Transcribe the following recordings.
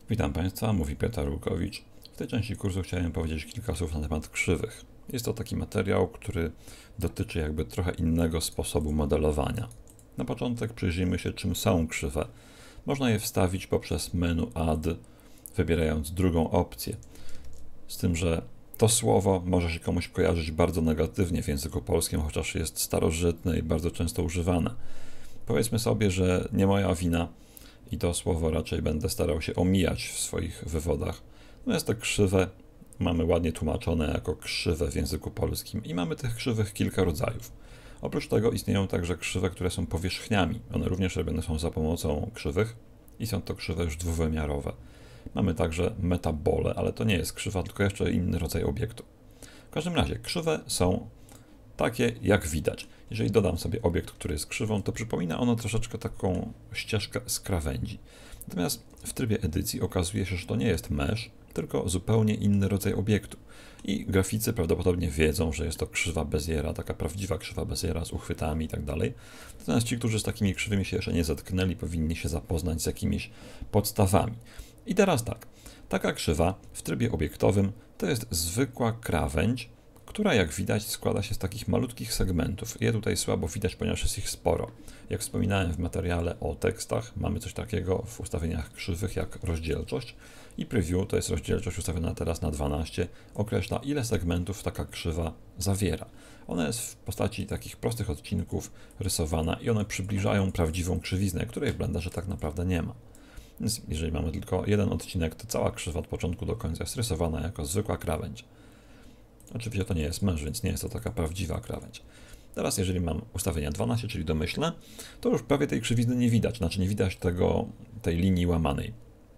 Witam Państwa, mówi Piotr Rukowicz. W tej części kursu chciałem powiedzieć kilka słów na temat krzywych. Jest to taki materiał, który dotyczy jakby trochę innego sposobu modelowania. Na początek przyjrzyjmy się, czym są krzywe. Można je wstawić poprzez menu Add, wybierając drugą opcję. Z tym, że to słowo może się komuś kojarzyć bardzo negatywnie w języku polskim, chociaż jest starożytne i bardzo często używane. Powiedzmy sobie, że nie moja wina i to słowo raczej będę starał się omijać w swoich wywodach. Natomiast te krzywe mamy ładnie tłumaczone jako krzywe w języku polskim i mamy tych krzywych kilka rodzajów. Oprócz tego istnieją także krzywe, które są powierzchniami. One również robione są za pomocą krzywych i są to krzywe już dwuwymiarowe. Mamy także metabole, ale to nie jest krzywa, tylko jeszcze inny rodzaj obiektu. W każdym razie krzywe są takie, jak widać. Jeżeli dodam sobie obiekt, który jest krzywą, to przypomina ono troszeczkę taką ścieżkę z krawędzi. Natomiast w trybie edycji okazuje się, że to nie jest mesh, tylko zupełnie inny rodzaj obiektu. I graficy prawdopodobnie wiedzą, że jest to krzywa Beziera, taka prawdziwa krzywa Beziera z uchwytami i tak dalej. Natomiast ci, którzy z takimi krzywymi się jeszcze nie zetknęli, powinni się zapoznać z jakimiś podstawami. I teraz tak, taka krzywa w trybie obiektowym to jest zwykła krawędź, która jak widać składa się z takich malutkich segmentów. Je tutaj słabo widać, ponieważ jest ich sporo. Jak wspominałem w materiale o tekstach, mamy coś takiego w ustawieniach krzywych jak rozdzielczość i preview, to jest rozdzielczość ustawiona teraz na 12, określa ile segmentów taka krzywa zawiera. Ona jest w postaci takich prostych odcinków rysowana i one przybliżają prawdziwą krzywiznę, której w Blenderze tak naprawdę nie ma. Więc jeżeli mamy tylko jeden odcinek, to cała krzywa od początku do końca jest rysowana jako zwykła krawędź. Oczywiście to nie jest mesh, więc nie jest to taka prawdziwa krawędź. Teraz jeżeli mam ustawienia 12, czyli domyślne, to już prawie tej krzywizny nie widać, znaczy nie widać tej linii łamanej.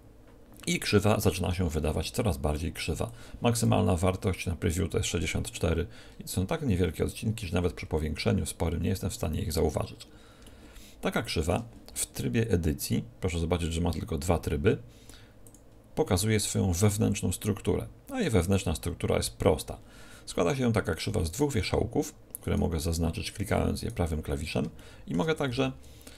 I krzywa zaczyna się wydawać coraz bardziej krzywa. Maksymalna wartość na preview to jest 64 i to są tak niewielkie odcinki, że nawet przy powiększeniu sporym nie jestem w stanie ich zauważyć. Taka krzywa w trybie edycji, proszę zobaczyć, że ma tylko dwa tryby, pokazuje swoją wewnętrzną strukturę, a jej wewnętrzna struktura jest prosta. Składa się taka krzywa z dwóch wierzchołków, które mogę zaznaczyć klikając je prawym klawiszem i mogę także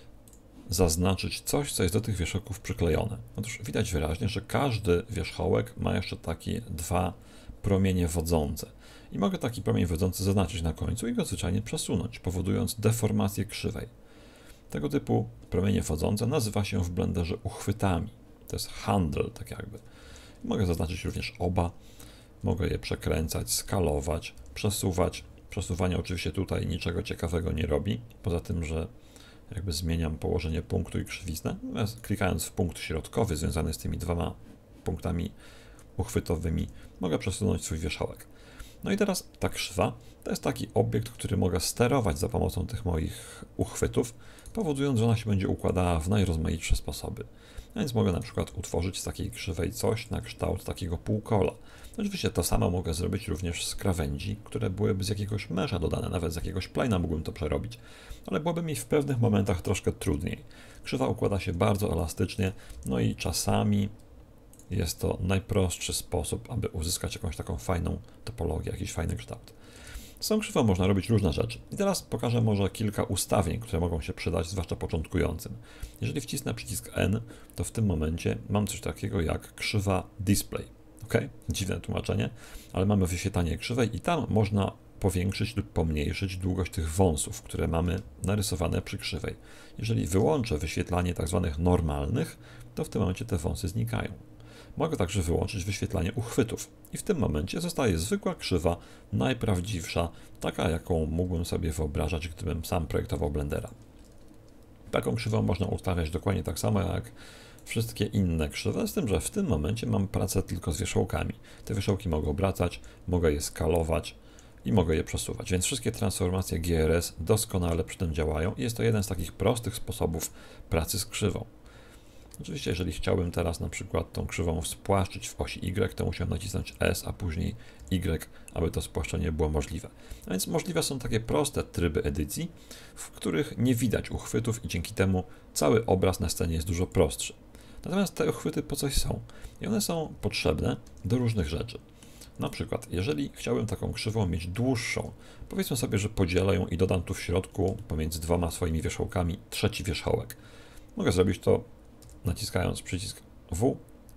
zaznaczyć coś, co jest do tych wierzchołków przyklejone. Otóż widać wyraźnie, że każdy wierzchołek ma jeszcze takie dwa promienie wodzące. I mogę taki promień wodzący zaznaczyć na końcu i go zwyczajnie przesunąć, powodując deformację krzywej. Tego typu promienie wodzące nazywa się w Blenderze uchwytami. To jest handle, tak jakby. Mogę zaznaczyć również oba. Mogę je przekręcać, skalować, przesuwać. Przesuwanie oczywiście tutaj niczego ciekawego nie robi, poza tym, że jakby zmieniam położenie punktu i krzywiznę. Natomiast klikając w punkt środkowy związany z tymi dwoma punktami uchwytowymi, mogę przesunąć swój wierzchołek. No i teraz ta krzywa to jest taki obiekt, który mogę sterować za pomocą tych moich uchwytów, powodując, że ona się będzie układała w najrozmaitsze sposoby. A więc mogę na przykład utworzyć z takiej krzywej coś na kształt takiego półkola. Oczywiście to samo mogę zrobić również z krawędzi, które byłyby z jakiegoś mesza dodane, nawet z jakiegoś plana mógłbym to przerobić, ale byłoby mi w pewnych momentach troszkę trudniej. Krzywa układa się bardzo elastycznie, no i czasami jest to najprostszy sposób, aby uzyskać jakąś taką fajną topologię, jakiś fajny kształt. Z tą krzywą można robić różne rzeczy. I teraz pokażę może kilka ustawień, które mogą się przydać, zwłaszcza początkującym. Jeżeli wcisnę przycisk N, to w tym momencie mam coś takiego jak krzywa display. Ok? Dziwne tłumaczenie, ale mamy wyświetlanie krzywej i tam można powiększyć lub pomniejszyć długość tych wąsów, które mamy narysowane przy krzywej. Jeżeli wyłączę wyświetlanie tzw. normalnych, to w tym momencie te wąsy znikają. Mogę także wyłączyć wyświetlanie uchwytów i w tym momencie zostaje zwykła krzywa, najprawdziwsza, taka jaką mógłbym sobie wyobrażać, gdybym sam projektował Blendera. Taką krzywą można ustawiać dokładnie tak samo jak wszystkie inne krzywe, z tym, że w tym momencie mam pracę tylko z wierzchołkami. Te wierzchołki mogę obracać, mogę je skalować i mogę je przesuwać, więc wszystkie transformacje GRS doskonale przy tym działają i jest to jeden z takich prostych sposobów pracy z krzywą. Oczywiście, jeżeli chciałbym teraz na przykład tą krzywą spłaszczyć w osi Y, to musiałem nacisnąć S, a później Y, aby to spłaszczenie było możliwe. A więc możliwe są takie proste tryby edycji, w których nie widać uchwytów i dzięki temu cały obraz na scenie jest dużo prostszy. Natomiast te uchwyty po coś są i one są potrzebne do różnych rzeczy. Na przykład, jeżeli chciałbym taką krzywą mieć dłuższą, powiedzmy sobie, że podzielę ją i dodam tu w środku pomiędzy dwoma swoimi wierzchołkami trzeci wierzchołek. Mogę zrobić to naciskając przycisk W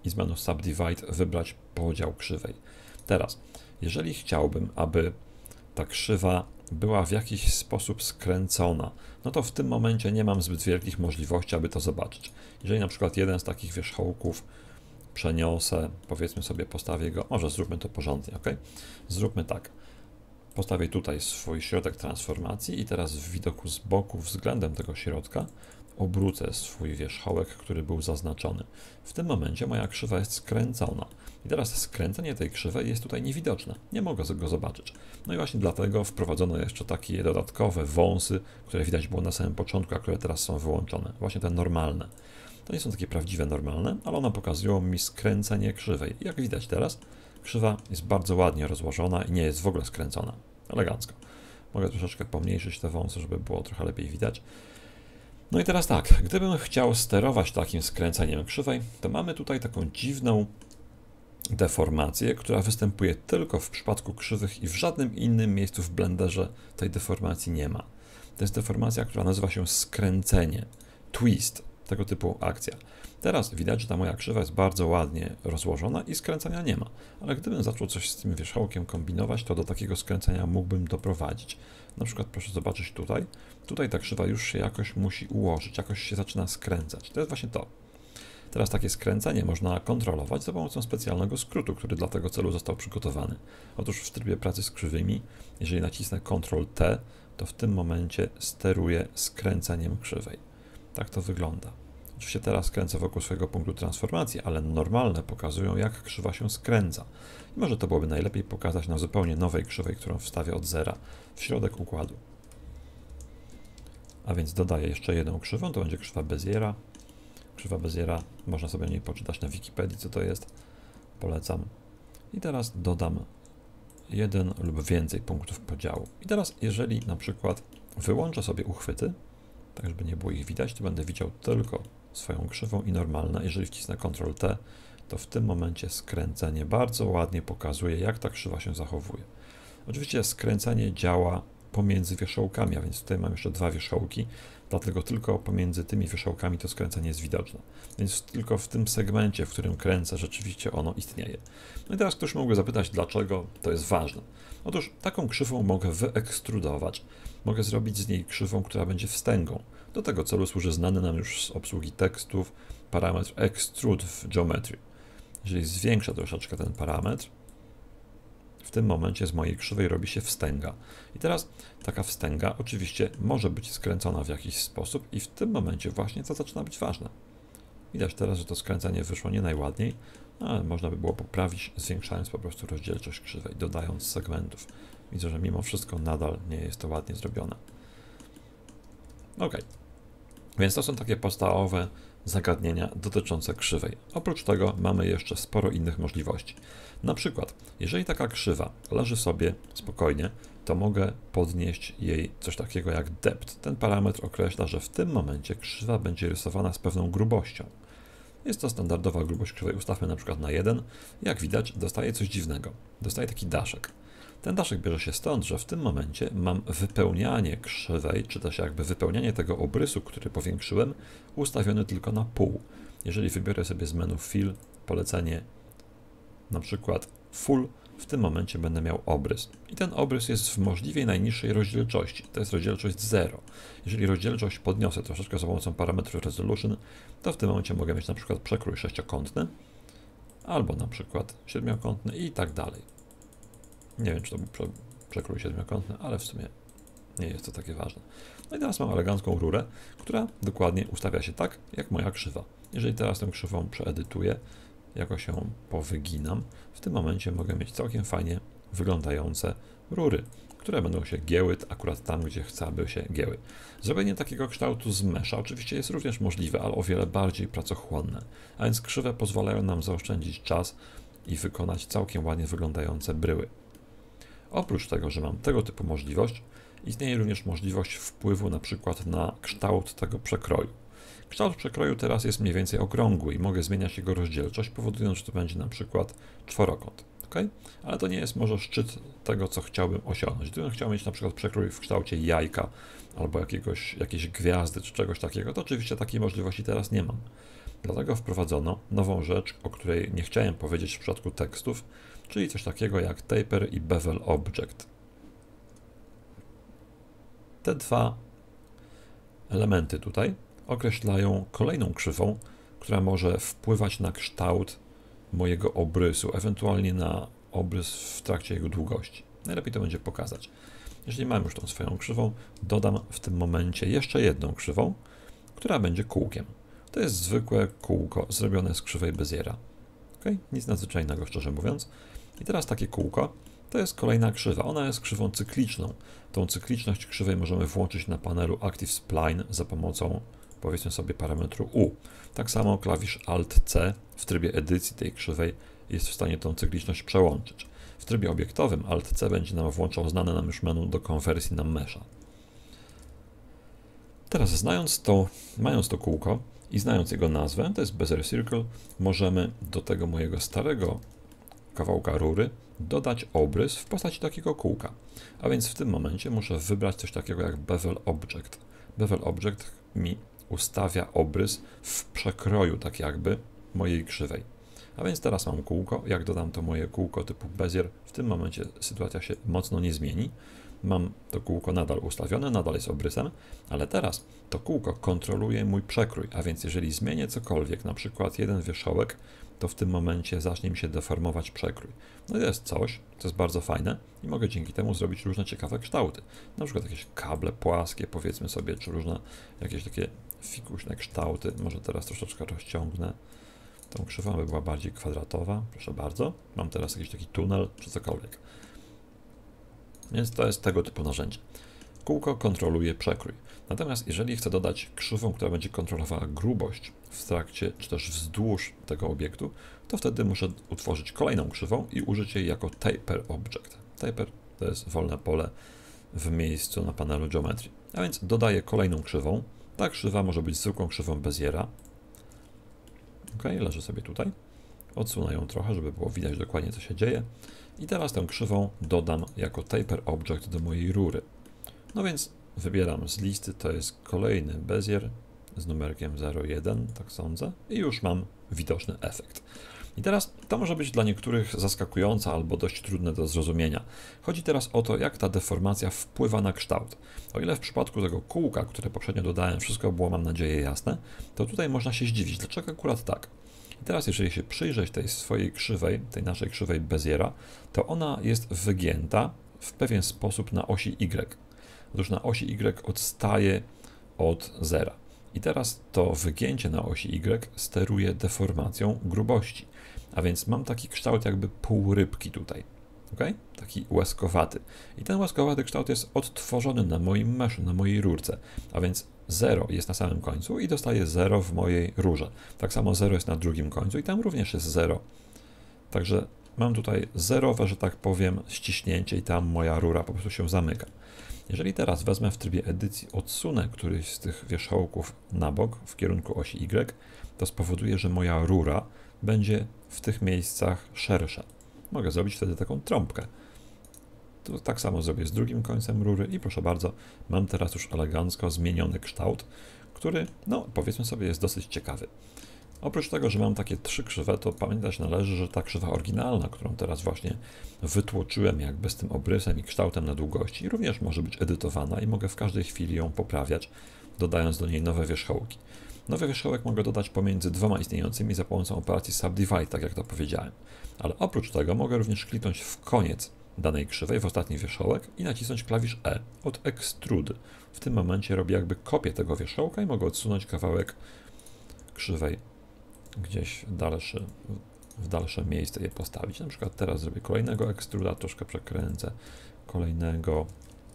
i z menu Subdivide wybrać podział krzywej. Teraz, jeżeli chciałbym, aby ta krzywa była w jakiś sposób skręcona, no to w tym momencie nie mam zbyt wielkich możliwości, aby to zobaczyć. Jeżeli na przykład jeden z takich wierzchołków przeniosę, powiedzmy sobie, postawię go, może zróbmy to porządnie, ok? Zróbmy tak. Postawię tutaj swój środek transformacji i teraz w widoku z boku względem tego środka obrócę swój wierzchołek, który był zaznaczony. W tym momencie moja krzywa jest skręcona. I teraz skręcenie tej krzywej jest tutaj niewidoczne. Nie mogę go zobaczyć. No i właśnie dlatego wprowadzono jeszcze takie dodatkowe wąsy, które widać było na samym początku, a które teraz są wyłączone. Właśnie te normalne. To nie są takie prawdziwe normalne, ale one pokazują mi skręcenie krzywej. I jak widać teraz, krzywa jest bardzo ładnie rozłożona i nie jest w ogóle skręcona. Elegancko. Mogę troszeczkę pomniejszyć te wąsy, żeby było trochę lepiej widać. No i teraz tak, gdybym chciał sterować takim skręceniem krzywej, to mamy tutaj taką dziwną deformację, która występuje tylko w przypadku krzywych i w żadnym innym miejscu w Blenderze tej deformacji nie ma. To jest deformacja, która nazywa się skręcenie, twist, tego typu akcja. Teraz widać, że ta moja krzywa jest bardzo ładnie rozłożona i skręcenia nie ma. Ale gdybym zaczął coś z tym wierzchołkiem kombinować, to do takiego skręcenia mógłbym doprowadzić. Na przykład proszę zobaczyć tutaj. Tutaj ta krzywa już się jakoś musi ułożyć, jakoś się zaczyna skręcać. To jest właśnie to. Teraz takie skręcenie można kontrolować za pomocą specjalnego skrótu, który dla tego celu został przygotowany. Otóż w trybie pracy z krzywymi, jeżeli nacisnę Ctrl-T, to w tym momencie steruję skręceniem krzywej. Tak to wygląda. Oczywiście teraz kręcę wokół swojego punktu transformacji, ale normalne pokazują, jak krzywa się skręca. I może to byłoby najlepiej pokazać na zupełnie nowej krzywej, którą wstawię od zera w środek układu. A więc dodaję jeszcze jedną krzywą, to będzie krzywa Beziera. Krzywa Beziera, można sobie o niej poczytać na Wikipedii, co to jest. Polecam. I teraz dodam jeden lub więcej punktów podziału. I teraz, jeżeli na przykład wyłączę sobie uchwyty, tak żeby nie było ich widać, to będę widział tylko swoją krzywą i normalne. Jeżeli wcisnę Ctrl-T, to w tym momencie skręcenie bardzo ładnie pokazuje, jak ta krzywa się zachowuje. Oczywiście skręcenie działa pomiędzy wierzchołkami, a więc tutaj mam jeszcze dwa wierzchołki, dlatego tylko pomiędzy tymi wierzchołkami to skręcenie jest widoczne. Więc tylko w tym segmencie, w którym kręcę, rzeczywiście ono istnieje. No i teraz ktoś mógłby zapytać, dlaczego to jest ważne. Otóż taką krzywą mogę wyekstrudować. Mogę zrobić z niej krzywą, która będzie wstęgą. Do tego celu służy znany nam już z obsługi tekstów parametr Extrude w Geometry. Jeżeli zwiększę troszeczkę ten parametr, w tym momencie z mojej krzywej robi się wstęga. I teraz taka wstęga oczywiście może być skręcona w jakiś sposób i w tym momencie właśnie to zaczyna być ważne. Widać teraz, że to skręcenie wyszło nie najładniej, ale można by było poprawić, zwiększając po prostu rozdzielczość krzywej, dodając segmentów. Widzę, że mimo wszystko nadal nie jest to ładnie zrobione. Ok, więc to są takie podstawowe zagadnienia dotyczące krzywej. Oprócz tego mamy jeszcze sporo innych możliwości. Na przykład, jeżeli taka krzywa leży sobie spokojnie, to mogę podnieść jej coś takiego jak depth. Ten parametr określa, że w tym momencie krzywa będzie rysowana z pewną grubością. Jest to standardowa grubość krzywej. Ustawmy na przykład na 1. Jak widać, dostaję coś dziwnego. Dostaję taki daszek. Ten daszek bierze się stąd, że w tym momencie mam wypełnianie krzywej, czy też jakby wypełnianie tego obrysu, który powiększyłem, ustawiony tylko na pół. Jeżeli wybiorę sobie z menu Fill polecenie na przykład Full, w tym momencie będę miał obrys. I ten obrys jest w możliwie najniższej rozdzielczości. To jest rozdzielczość 0. Jeżeli rozdzielczość podniosę troszeczkę za pomocą parametru Resolution, to w tym momencie mogę mieć na przykład przekrój sześciokątny, albo na przykład siedmiokątny i tak dalej. Nie wiem, czy to był przekrój siedmiokątny, ale w sumie nie jest to takie ważne. No i teraz mam elegancką rurę, która dokładnie ustawia się tak, jak moja krzywa. Jeżeli teraz tę krzywą przeedytuję, jakoś ją powyginam, w tym momencie mogę mieć całkiem fajnie wyglądające rury, które będą się gięły akurat tam, gdzie chcę, aby się gięły. Zrobienie takiego kształtu z mesza oczywiście jest również możliwe, ale o wiele bardziej pracochłonne, a więc krzywe pozwalają nam zaoszczędzić czas i wykonać całkiem ładnie wyglądające bryły. Oprócz tego, że mam tego typu możliwość, istnieje również możliwość wpływu na przykład na kształt tego przekroju. Kształt przekroju teraz jest mniej więcej okrągły i mogę zmieniać jego rozdzielczość, powodując, że to będzie na przykład czworokąt. Okay? Ale to nie jest może szczyt tego, co chciałbym osiągnąć. Gdybym chciał mieć na przykład przekrój w kształcie jajka albo jakiejś gwiazdy czy czegoś takiego, to oczywiście takiej możliwości teraz nie mam. Dlatego wprowadzono nową rzecz, o której nie chciałem powiedzieć w przypadku tekstów, czyli coś takiego jak taper i bevel object. Te dwa elementy tutaj określają kolejną krzywą, która może wpływać na kształt mojego obrysu, ewentualnie na obrys w trakcie jego długości. Najlepiej to będzie pokazać. Jeżeli mam już tą swoją krzywą, dodam w tym momencie jeszcze jedną krzywą, która będzie kółkiem. To jest zwykłe kółko zrobione z krzywej Beziera. Okay? Nic nadzwyczajnego, szczerze mówiąc. I teraz takie kółko to jest kolejna krzywa. Ona jest krzywą cykliczną. Tą cykliczność krzywej możemy włączyć na panelu Active Spline za pomocą, powiedzmy sobie, parametru U. Tak samo klawisz Alt-C w trybie edycji tej krzywej jest w stanie tą cykliczność przełączyć. W trybie obiektowym Alt-C będzie nam włączał znane nam już menu do konwersji na mesha. Teraz mając to kółko i znając jego nazwę, to jest Bezier Circle, możemy do tego mojego starego kawałka rury dodać obrys w postaci takiego kółka. A więc w tym momencie muszę wybrać coś takiego jak Bevel Object. Bevel Object mi ustawia obrys w przekroju, tak jakby, mojej krzywej. A więc teraz mam kółko. Jak dodam to moje kółko typu Bezier, w tym momencie sytuacja się mocno nie zmieni. Mam to kółko nadal ustawione, nadal jest obrysem, ale teraz to kółko kontroluje mój przekrój, a więc jeżeli zmienię cokolwiek, na przykład jeden wierzchołek, to w tym momencie zacznie mi się deformować przekrój. No i to jest coś, co jest bardzo fajne i mogę dzięki temu zrobić różne ciekawe kształty. Na przykład jakieś kable płaskie, powiedzmy sobie, czy różne jakieś takie fikuśne kształty. Może teraz troszeczkę rozciągnę tą krzywą, aby była bardziej kwadratowa. Proszę bardzo. Mam teraz jakiś taki tunel, czy cokolwiek. Więc to jest tego typu narzędzie. Kółko kontroluje przekrój. Natomiast jeżeli chcę dodać krzywą, która będzie kontrolowała grubość w trakcie, czy też wzdłuż tego obiektu, to wtedy muszę utworzyć kolejną krzywą i użyć jej jako taper object. Taper to jest wolne pole w miejscu na panelu Geometry. A więc dodaję kolejną krzywą. Ta krzywa może być zwykłą krzywą Beziera. Ok, leży sobie tutaj. Odsunę ją trochę, żeby było widać dokładnie, co się dzieje. I teraz tę krzywą dodam jako taper object do mojej rury. No więc wybieram z listy, to jest kolejny Bezier z numerkiem 01, tak sądzę, i już mam widoczny efekt. I teraz to może być dla niektórych zaskakujące albo dość trudne do zrozumienia. Chodzi teraz o to, jak ta deformacja wpływa na kształt. O ile w przypadku tego kółka, które poprzednio dodałem, wszystko było, mam nadzieję, jasne, to tutaj można się zdziwić, dlaczego akurat tak. I teraz, jeżeli się przyjrzeć tej swojej krzywej, tej naszej krzywej Beziera, to ona jest wygięta w pewien sposób na osi Y. Otóż na osi Y odstaje od zera. I teraz to wygięcie na osi Y steruje deformacją grubości. A więc mam taki kształt jakby półrybki tutaj. Okay? Taki łaskowaty. I ten łaskowaty kształt jest odtworzony na moim meszu, na mojej rurce. A więc 0 jest na samym końcu i dostaję 0 w mojej rurze. Tak samo 0 jest na drugim końcu i tam również jest 0. Także mam tutaj zerowe, że tak powiem, ściśnięcie i tam moja rura po prostu się zamyka. Jeżeli teraz wezmę w trybie edycji, odsunę któryś z tych wierzchołków na bok w kierunku osi Y, to spowoduje, że moja rura będzie w tych miejscach szersza. Mogę zrobić wtedy taką trąbkę. To tak samo zrobię z drugim końcem rury i proszę bardzo, mam teraz już elegancko zmieniony kształt, który, no powiedzmy sobie, jest dosyć ciekawy. Oprócz tego, że mam takie 3 krzywe, to pamiętać należy, że ta krzywa oryginalna, którą teraz właśnie wytłoczyłem jakby z tym obrysem i kształtem na długości, również może być edytowana i mogę w każdej chwili ją poprawiać, dodając do niej nowe wierzchołki. Nowy wierzchołek mogę dodać pomiędzy dwoma istniejącymi za pomocą operacji Subdivide, tak jak to powiedziałem. Ale oprócz tego mogę również kliknąć w koniec danej krzywej, w ostatni wierzchołek i nacisnąć klawisz E od Extrude. W tym momencie robię jakby kopię tego wierzchołka i mogę odsunąć kawałek krzywej gdzieś w dalsze miejsce je postawić. Na przykład teraz zrobię kolejnego ekstruda, troszkę przekręcę, kolejnego.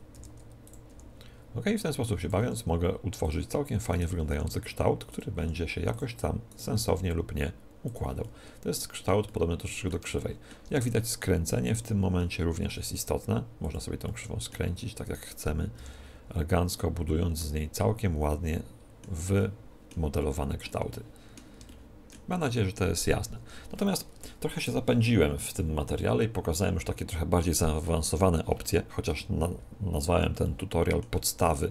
Ok, w ten sposób się bawiąc, mogę utworzyć całkiem fajnie wyglądający kształt, który będzie się jakoś tam sensownie lub nie układał. To jest kształt podobny troszeczkę do krzywej. Jak widać, skręcenie w tym momencie również jest istotne. Można sobie tą krzywą skręcić tak jak chcemy, elegancko budując z niej całkiem ładnie wymodelowane kształty. Mam nadzieję, że to jest jasne. Natomiast trochę się zapędziłem w tym materiale i pokazałem już takie trochę bardziej zaawansowane opcje, chociaż nazwałem ten tutorial podstawy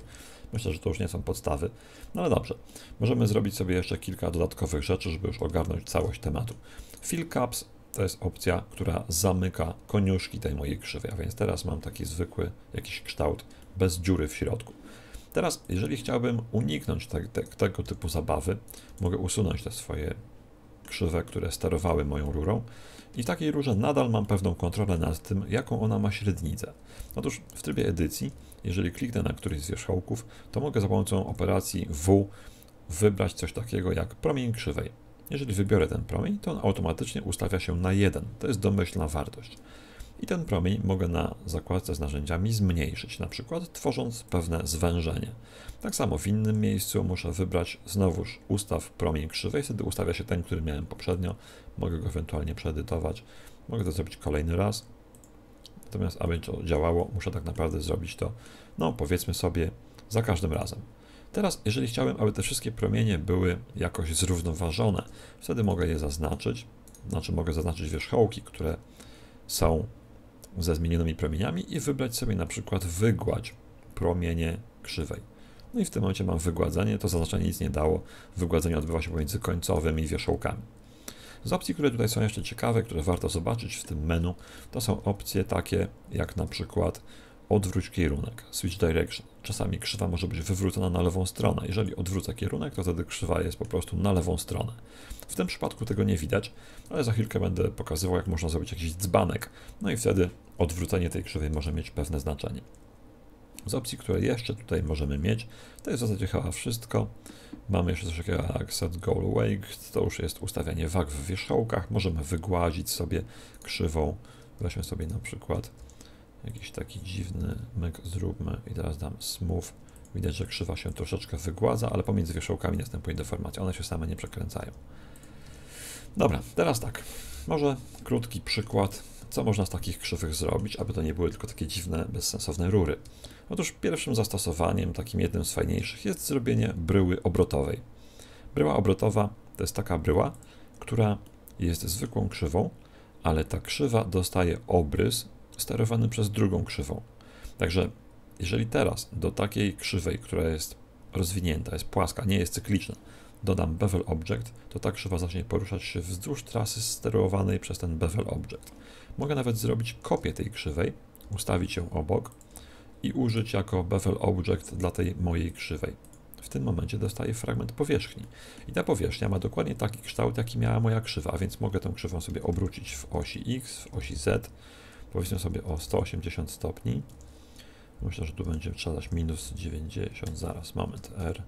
Myślę, że to już nie są podstawy, no ale dobrze. Możemy zrobić sobie jeszcze kilka dodatkowych rzeczy, żeby już ogarnąć całość tematu. Fill caps to jest opcja, która zamyka koniuszki tej mojej krzywej, a więc teraz mam taki zwykły jakiś kształt bez dziury w środku. Teraz, jeżeli chciałbym uniknąć tego typu zabawy, mogę usunąć te swoje krzywe, które sterowały moją rurą i w takiej rurze nadal mam pewną kontrolę nad tym, jaką ona ma średnicę. Otóż w trybie edycji, jeżeli kliknę na któryś z wierzchołków, to mogę za pomocą operacji W wybrać coś takiego jak promień krzywej. Jeżeli wybiorę ten promień, to on automatycznie ustawia się na 1. To jest domyślna wartość. I ten promień mogę na zakładce z narzędziami zmniejszyć, na przykład tworząc pewne zwężenie. Tak samo w innym miejscu muszę wybrać znowuż ustaw promień krzywej, wtedy ustawia się ten, który miałem poprzednio. Mogę go ewentualnie przeedytować. Mogę to zrobić kolejny raz. Natomiast aby to działało, muszę tak naprawdę zrobić to, no powiedzmy sobie, za każdym razem. Teraz, jeżeli chciałem, aby te wszystkie promienie były jakoś zrównoważone, wtedy mogę je zaznaczyć, mogę zaznaczyć wierzchołki, które są ze zmienionymi promieniami i wybrać sobie na przykład wygładź promienie krzywej. No i w tym momencie mam wygładzenie, to zaznaczenie nic nie dało, wygładzenie odbywa się pomiędzy końcowym i wierzchołkami. Z opcji, które tutaj są jeszcze ciekawe, które warto zobaczyć w tym menu, to są opcje takie jak na przykład odwróć kierunek, switch direction. Czasami krzywa może być wywrócona na lewą stronę. Jeżeli odwrócę kierunek, to wtedy krzywa jest po prostu na lewą stronę. W tym przypadku tego nie widać, ale za chwilkę będę pokazywał, jak można zrobić jakiś dzbanek. No i wtedy odwrócenie tej krzywej może mieć pewne znaczenie. Z opcji, które jeszcze tutaj możemy mieć, to jest w zasadzie chyba wszystko. Mamy jeszcze coś takiego jak set goal weight, to już jest ustawianie wag w wierzchołkach. Możemy wygładzić sobie krzywą. Weźmy sobie na przykład jakiś taki dziwny myk zróbmy i teraz dam smooth. Widać, że krzywa się troszeczkę wygładza, ale pomiędzy wierzchołkami następuje deformacja. One się same nie przekręcają. Dobra, teraz tak. Może krótki przykład, co można z takich krzywych zrobić, aby to nie były tylko takie dziwne, bezsensowne rury. Otóż pierwszym zastosowaniem, takim jednym z fajniejszych, jest zrobienie bryły obrotowej. Bryła obrotowa to jest taka bryła, która jest zwykłą krzywą, ale ta krzywa dostaje obrys sterowany przez drugą krzywą. Także jeżeli teraz do takiej krzywej, która jest rozwinięta, jest płaska, nie jest cykliczna, dodam bevel object, to ta krzywa zacznie poruszać się wzdłuż trasy sterowanej przez ten bevel object. Mogę nawet zrobić kopię tej krzywej, ustawić ją obok i użyć jako bevel object dla tej mojej krzywej. W tym momencie dostaję fragment powierzchni. I ta powierzchnia ma dokładnie taki kształt, jaki miała moja krzywa, a więc mogę tę krzywą sobie obrócić w osi X, w osi Z, powiedzmy sobie o 180 stopni. Myślę, że tu będzie trzeba dać minus 90, zaraz, moment, R.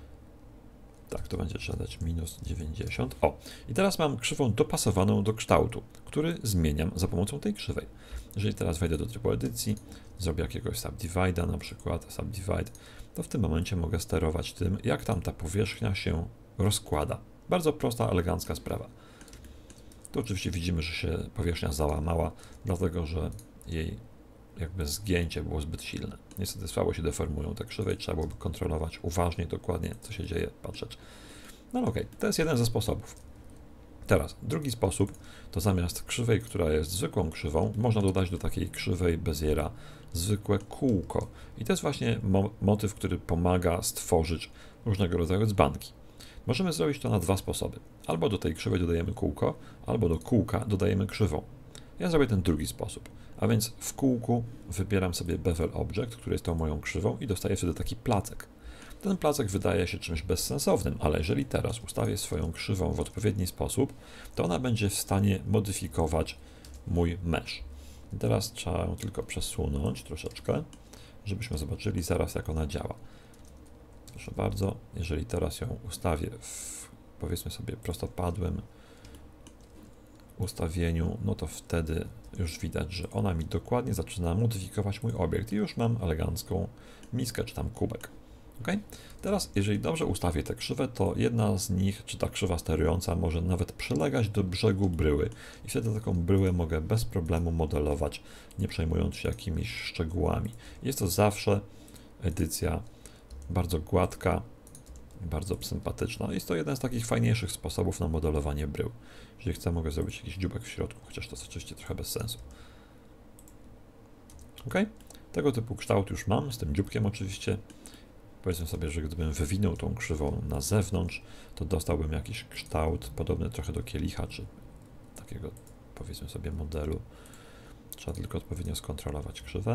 Tak, to będzie trzeba dać minus 90. O, i teraz mam krzywą dopasowaną do kształtu, który zmieniam za pomocą tej krzywej. Jeżeli teraz wejdę do trybu edycji, zrobię jakiegoś subdivide'a, na przykład subdivide, to w tym momencie mogę sterować tym, jak tam ta powierzchnia się rozkłada. Bardzo prosta, elegancka sprawa. Tu oczywiście widzimy, że się powierzchnia załamała, dlatego że jej jakby zgięcie było zbyt silne. Niestety słabo się deformują te krzywe i trzeba byłoby kontrolować uważnie, dokładnie, co się dzieje, patrzeć. No okej, to jest jeden ze sposobów. Teraz, drugi sposób, to zamiast krzywej, która jest zwykłą krzywą, można dodać do takiej krzywej Beziera zwykłe kółko. I to jest właśnie motyw, który pomaga stworzyć różnego rodzaju dzbanki. Możemy zrobić to na dwa sposoby. Albo do tej krzywej dodajemy kółko, albo do kółka dodajemy krzywą. Ja zrobię ten drugi sposób. A więc w kółku wybieram sobie bevel object, który jest tą moją krzywą i dostaję wtedy taki placek. Ten placek wydaje się czymś bezsensownym, ale jeżeli teraz ustawię swoją krzywą w odpowiedni sposób, to ona będzie w stanie modyfikować mój mesh. I teraz trzeba ją tylko przesunąć troszeczkę, żebyśmy zobaczyli zaraz, jak ona działa. Proszę bardzo, jeżeli teraz ją ustawię w, powiedzmy sobie, prostopadłym ustawieniu, no to wtedy już widać, że ona mi dokładnie zaczyna modyfikować mój obiekt i już mam elegancką miskę czy tam kubek. Ok? Teraz, jeżeli dobrze ustawię tę krzywę, to jedna z nich, czy ta krzywa sterująca, może nawet przylegać do brzegu bryły i wtedy taką bryłę mogę bez problemu modelować, nie przejmując się jakimiś szczegółami. Jest to zawsze edycja bardzo gładka, bardzo sympatyczna. Jest to jeden z takich fajniejszych sposobów na modelowanie brył. Jeżeli chcę, mogę zrobić jakiś dziubek w środku, chociaż to jest oczywiście trochę bez sensu. Ok? Tego typu kształt już mam, z tym dzióbkiem oczywiście. Powiedzmy sobie, że gdybym wywinął tą krzywą na zewnątrz, to dostałbym jakiś kształt podobny trochę do kielicha, czy takiego, powiedzmy sobie, modelu. Trzeba tylko odpowiednio skontrolować krzywę.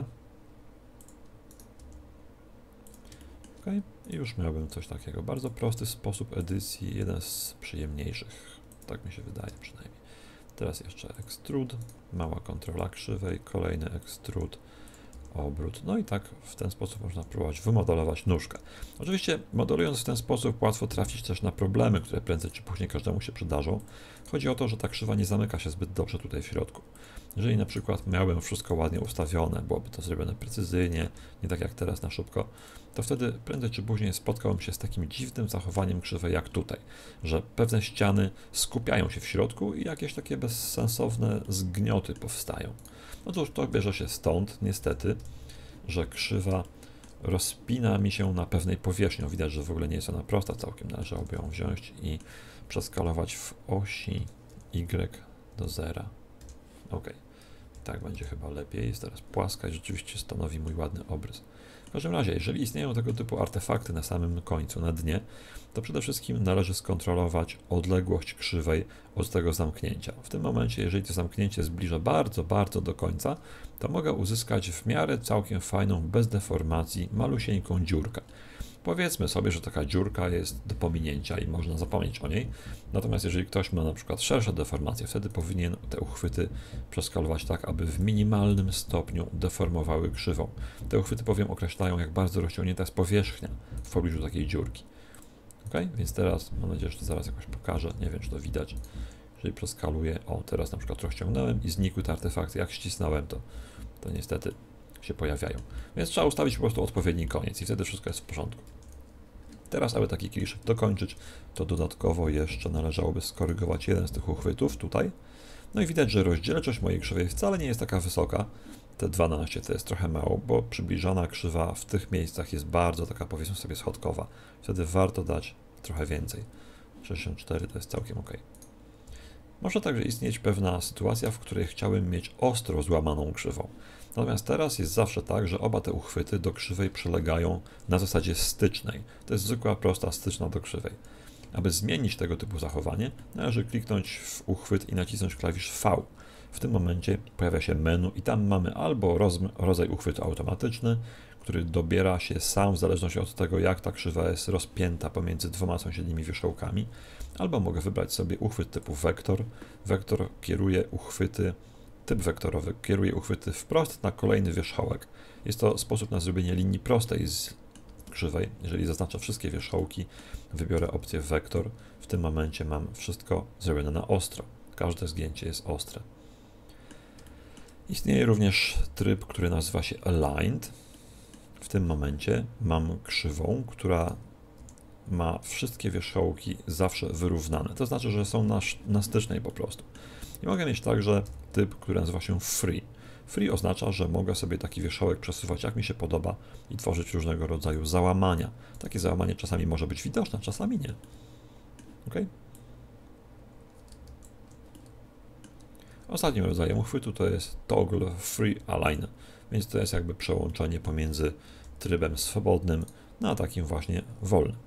OK. I już miałbym coś takiego. Bardzo prosty sposób edycji, jeden z przyjemniejszych. Tak mi się wydaje przynajmniej. Teraz jeszcze extrude, mała kontrola krzywej, kolejny extrude, obrót. No i tak w ten sposób można próbować wymodelować nóżkę. Oczywiście modelując w ten sposób łatwo trafić też na problemy, które prędzej czy później każdemu się przydarzą. Chodzi o to, że ta krzywa nie zamyka się zbyt dobrze tutaj w środku. Jeżeli na przykład miałbym wszystko ładnie ustawione, byłoby to zrobione precyzyjnie, nie tak jak teraz na szybko, to wtedy prędzej czy później spotkałem się z takim dziwnym zachowaniem krzywej jak tutaj, że pewne ściany skupiają się w środku i jakieś takie bezsensowne zgnioty powstają. No cóż, to bierze się stąd, niestety, że krzywa rozpina mi się na pewnej powierzchni. Widać, że w ogóle nie jest ona prosta całkiem. Należałoby ją wziąć i przeskalować w osi Y do 0. OK. Tak będzie chyba lepiej. Jest teraz płaska i rzeczywiście stanowi mój ładny obrys. W każdym razie, jeżeli istnieją tego typu artefakty na samym końcu, na dnie, to przede wszystkim należy skontrolować odległość krzywej od tego zamknięcia. W tym momencie, jeżeli to zamknięcie zbliża bardzo, bardzo do końca, to mogę uzyskać w miarę całkiem fajną, bez deformacji, malusieńką dziurkę. Powiedzmy sobie, że taka dziurka jest do pominięcia i można zapomnieć o niej. Natomiast jeżeli ktoś ma na przykład szersze deformacje, wtedy powinien te uchwyty przeskalować tak, aby w minimalnym stopniu deformowały krzywą. Te uchwyty bowiem określają, jak bardzo rozciągnięta jest powierzchnia w pobliżu takiej dziurki. OK? Więc teraz mam nadzieję, że to zaraz jakoś pokażę. Nie wiem, czy to widać. Jeżeli przeskaluję, o teraz na przykład rozciągnąłem i znikły te artefakty. Jak ścisnąłem, to niestety się pojawiają. Więc trzeba ustawić po prostu odpowiedni koniec i wtedy wszystko jest w porządku. Teraz, aby taki kieliszek dokończyć, to dodatkowo jeszcze należałoby skorygować jeden z tych uchwytów tutaj. No i widać, że rozdzielczość mojej krzywej wcale nie jest taka wysoka. Te 12 to jest trochę mało, bo przybliżona krzywa w tych miejscach jest bardzo taka, powiedzmy sobie, schodkowa. Wtedy warto dać trochę więcej. 64 to jest całkiem OK. Może także istnieć pewna sytuacja, w której chciałbym mieć ostro złamaną krzywą. Natomiast teraz jest zawsze tak, że oba te uchwyty do krzywej przylegają na zasadzie stycznej. To jest zwykła, prosta styczna do krzywej. Aby zmienić tego typu zachowanie, należy kliknąć w uchwyt i nacisnąć klawisz V. W tym momencie pojawia się menu i tam mamy albo rodzaj uchwytu automatyczny, który dobiera się sam w zależności od tego, jak ta krzywa jest rozpięta pomiędzy dwoma sąsiednimi wierzchołkami, albo mogę wybrać sobie uchwyt typu wektor. Wektor kieruje uchwyty, typ wektorowy kieruje uchwyty wprost na kolejny wierzchołek. Jest to sposób na zrobienie linii prostej z krzywej. Jeżeli zaznaczę wszystkie wierzchołki, wybiorę opcję wektor. W tym momencie mam wszystko zrobione na ostro. Każde zgięcie jest ostre. Istnieje również tryb, który nazywa się Aligned. W tym momencie mam krzywą, która ma wszystkie wierzchołki zawsze wyrównane. To znaczy, że są na stycznej po prostu. I mogę mieć także typ, który nazywa się Free. Free oznacza, że mogę sobie taki wierzchołek przesuwać jak mi się podoba i tworzyć różnego rodzaju załamania. Takie załamanie czasami może być widoczne, czasami nie. OK? Ostatnim rodzajem uchwytu to jest Toggle Free Align, więc to jest jakby przełączenie pomiędzy trybem swobodnym na takim właśnie wolnym.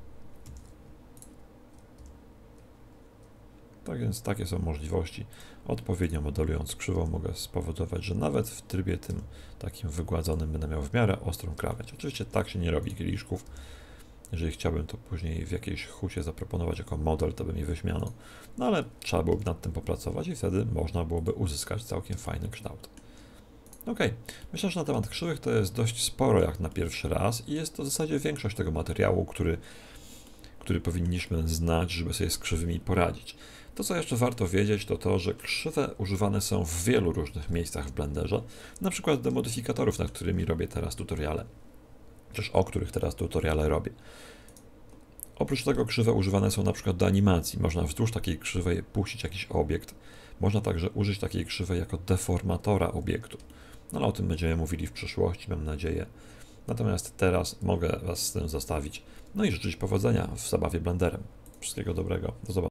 Tak więc takie są możliwości. Odpowiednio modelując krzywą mogę spowodować, że nawet w trybie tym takim wygładzonym będę miał w miarę ostrą krawędź. Oczywiście tak się nie robi kieliszków. Jeżeli chciałbym to później w jakiejś hucie zaproponować jako model, to by mi wyśmiano. No ale trzeba byłoby nad tym popracować i wtedy można byłoby uzyskać całkiem fajny kształt. OK, myślę, że na temat krzywych to jest dość sporo jak na pierwszy raz i jest to w zasadzie większość tego materiału, który powinniśmy znać, żeby sobie z krzywymi poradzić. To, co jeszcze warto wiedzieć, to to, że krzywe używane są w wielu różnych miejscach w Blenderze, na przykład do modyfikatorów, nad którymi robię teraz tutoriale, też o których teraz tutoriale robię. Oprócz tego krzywe używane są na przykład do animacji. Można wzdłuż takiej krzywej puścić jakiś obiekt. Można także użyć takiej krzywej jako deformatora obiektu. No ale o tym będziemy mówili w przyszłości, mam nadzieję. Natomiast teraz mogę Was z tym zostawić. No i życzyć powodzenia w zabawie Blenderem. Wszystkiego dobrego. Do zobaczenia.